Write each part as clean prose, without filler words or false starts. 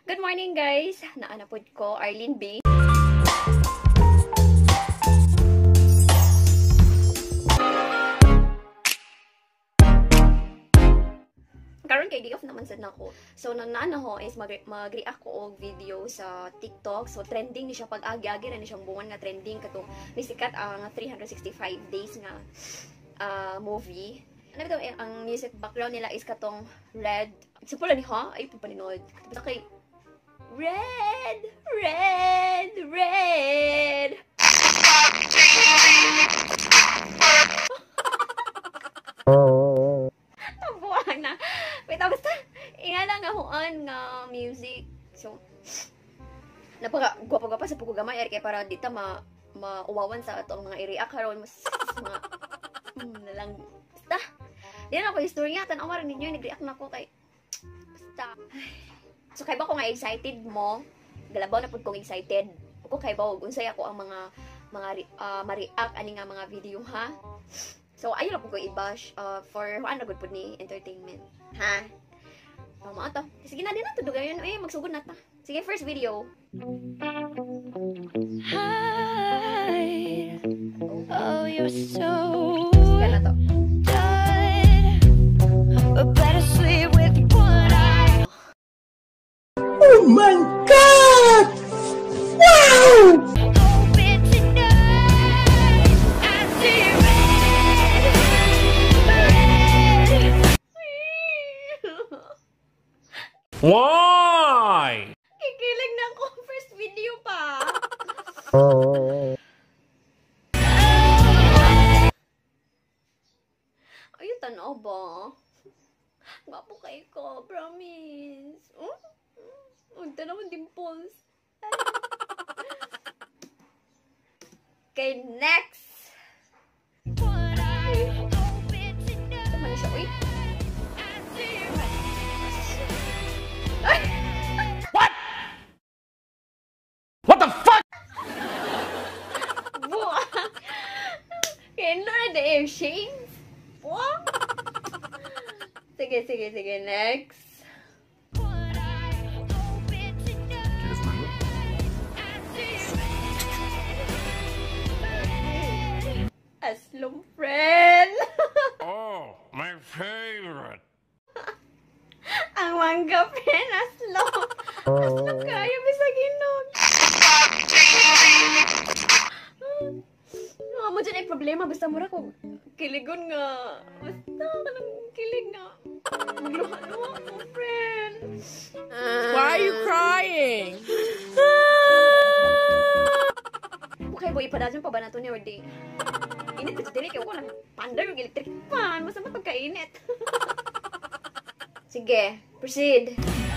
Good morning guys! Naanapod ko, Arlene B. Karon kay day off naman sad nako. So nana ho is mag-react ko og video sa TikTok. So trending ni siya pag agi-agi ra ni siyang buwan nga trending katong nisikat ang 365 days nga movie. Ano bitaw ang music background nila is katong Red. So pala ni ha ay paninod. Basta kay Red, red, red. Buwan na. Wait, basta ingana nga huan nga music. So napaka-gwapa-gwapa sa pukugamay kay para dita mauwawan sa atong mga i-react karon mas mga nalang basta. Di na ako istorya tan-aw rin ninyo nag-react na ko kay basta. So kay ba ko nga excited mo? Galabaw na pud kong excited. Ko kay ba unsay ako ang mga ma-react ani nga mga video ha. So ayo lang pud ko i-bash for ano gud pud ni entertainment. Ha? Mao to. Sige na din na tudugayon magsugod na ta. Sige, first video. Hi. Oh, you're so good. Na to. Better sleep with one eye. Oh my God! Wow! Why? Kikilig na ako. First video pa. Ayun, tanaw ba? Gwapo kay ko, promise. Unta naman dimples. Okay, next. Ito man siya, uy. What? What the fuck? Buang. Kaya the air shades. Buang. Sige, next. Aslong Fren. Oh, my favorite. Ang mangga Fren, aslong. Aslong kayo, bisa ginog. Mo dyan ay problema, basta mura ko kiligon nga. Basta ka nang kilig nga. Magluha-luha ko, Fren. Why are you crying? Bukay bo, ipadadyan pa ba nato ni Ordi? Init ko dili kay wala pandar yung electric fan, masama pagkainit. Sige, proceed.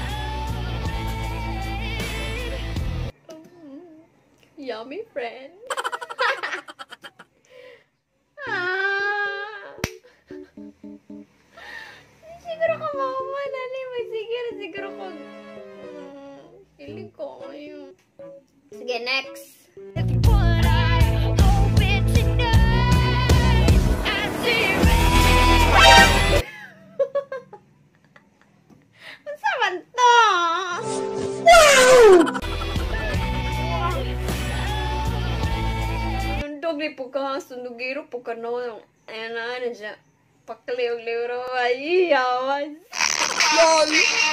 Yummy friend. Siguro ka mama nani, siguro ko feeling ko ayun. Sige, next. Nundog po ka, sundugiro po ka no. Ayan na, siya. Pakaliw-liw ro. Ay, yawas. LOL!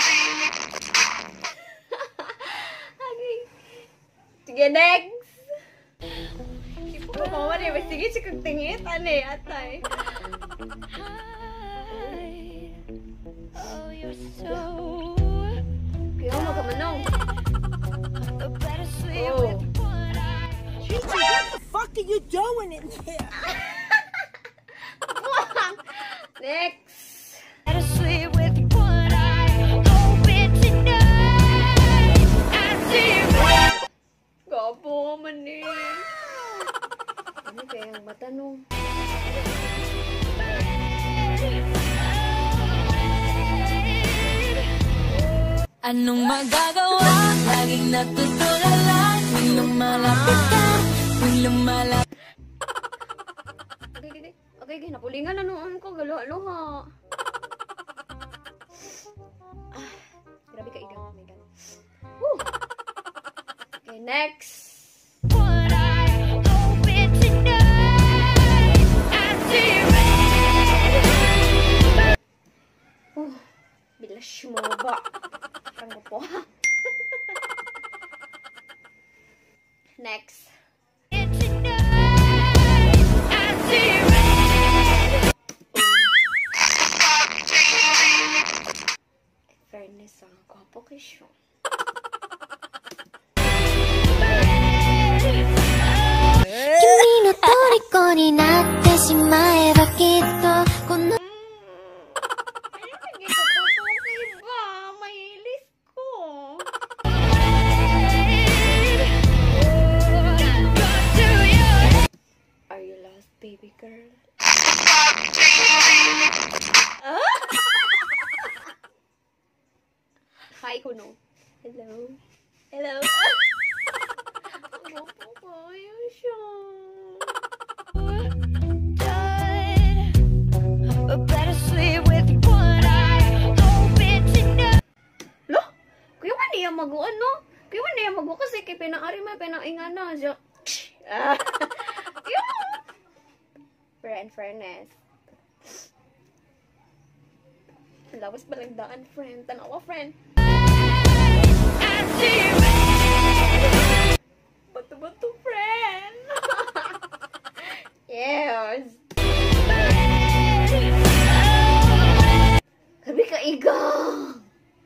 Okay. Sige, next. Hindi po ko mawan eh. Sige, siya kang tingit. Ano eh, atay. Oh, you're so... Kaya mo magamanong. Oh. Gigi, what the fuck are you doing in here? Next. Gapo man eh. Ano kaya ang matanong? Anong magagawa? Laging natutulala. Tuwing lumalapit ka, tuwing lumalapit. Okay, napulingan na noon ko. Galo-alo ha. Grabe ka, Igang. Oh my God. Next. What I open tonight, I see red. Bilas mo ba? Parang po. Next. Tonight, I see red. Fairness ang gwapo kay siya. 君の虜になってしまえばきっとこの Ay, nagkikatutukoy ba? Mahilis ko. Are you lost, baby girl? Hi, Kuno. Hello. Hello. Ang gwapo kayo siya. better sleep with one eye open tonight. Lo? Kuya man niya mag-uan, no? Kuya man niya mag-uan kasi kay pinaari man, pinaingana siya. Fairness. Lawas balagdaan, friend. Tanawa, friend. I see red. Bato-bato, friend. Yes. Sabi ka, igang.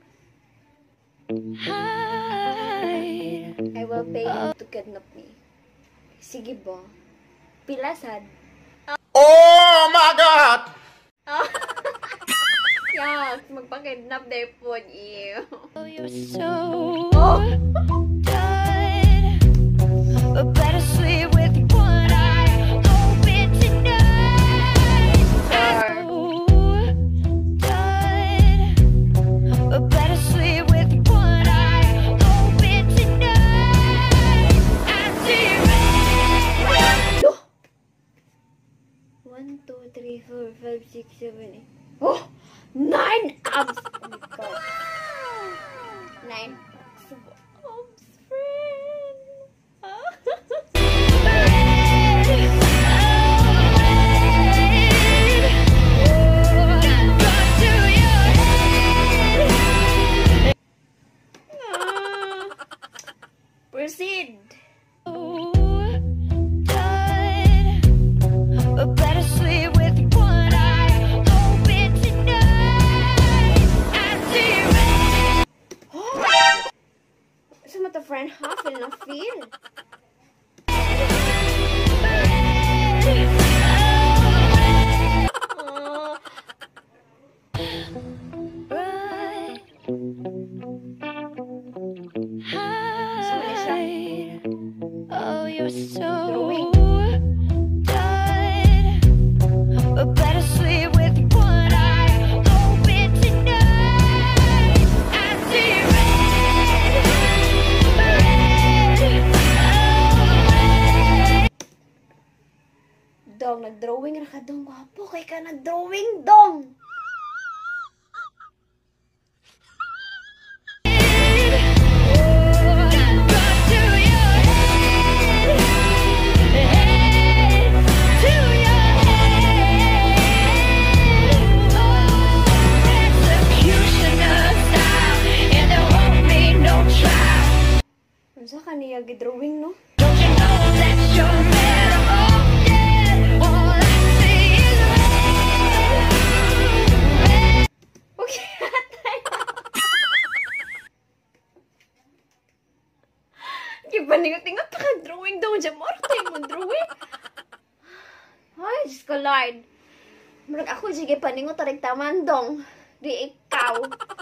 I will pay you to kidnap me. Sige ba? Pilasad. Oh my God! Yes, magpakidnap day po niyo. Oh, you're so tired. Better sleep with one eye open tonight. Sure. Tired. Better sleep with one eye open tonight. I see red. Lo! 1, 2, 3, 4, 5, 6, 7, 8. Oh! 9 abs! Oh my God. 9 abs, friend! Proceed! Better sleep with one eye open tonight. I see red. Sa mata, friend, ha? Feel na feel. Right. Hide. Oh, you're so Drawing. tired. Better sleep with one eye open tonight. I see red. Dong, nag-drawing ra ka dong. Wapo, kay ka nag-drawing, dong! Unsa ka niya gi-drawing, no? Okay, gipaningot-ingot pa ka drawing daw dyan. Maro tayo mo drawing. Ay, Diyos ko, Lord. Murag ako, sige, paningot tarig taman dong. Di ikaw.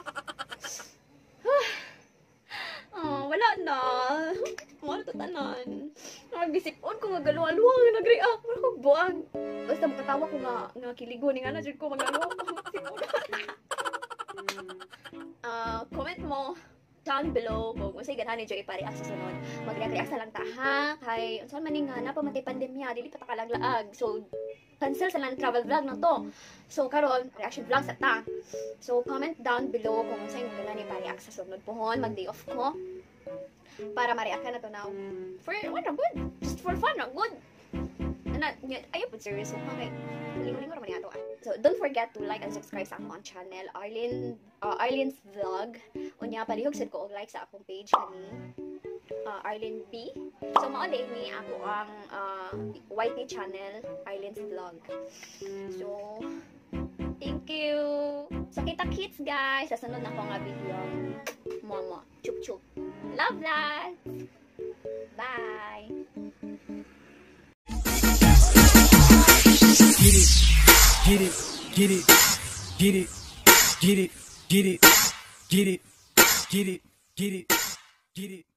Wala na. Wala to tanan. Nagbisipon ko nga galuwa-luwa nga nag-react. Wala ko buang. Basta makatawa ko nga kiligo ni nga na dyan ko magaluwa ko. Comment mo down below kung usay ganahan ni Joy ipare-react sa sunod. Mag-react sa lang ta ha. Kay unsa man ning na pamatay pandemya, dili pa ta kalaglaag. So cancel sa lang travel vlog na to. So karon reaction vlog sa ta. So comment down below kung unsay ganahan ni ipare-react sa sunod pohon mag day off ko. para ma-react ka na to now. For, ano, good. Just for fun, good. Ayaw po serious ko kay lingo-lingo naman yato. So don't forget to like and subscribe sa akong channel, Arlene's Vlog. Unya palihog sad ko og like sa akong page kani Arlene B. So mao day ni ako ang YT channel, Arlene's Vlog. So thank you. So kita-kits guys sa sunod na ko nga video. Momo, chup chup. Love that. Bye. Get it, get it, get it, get it, get it, get it, get it, get it, get it, get it.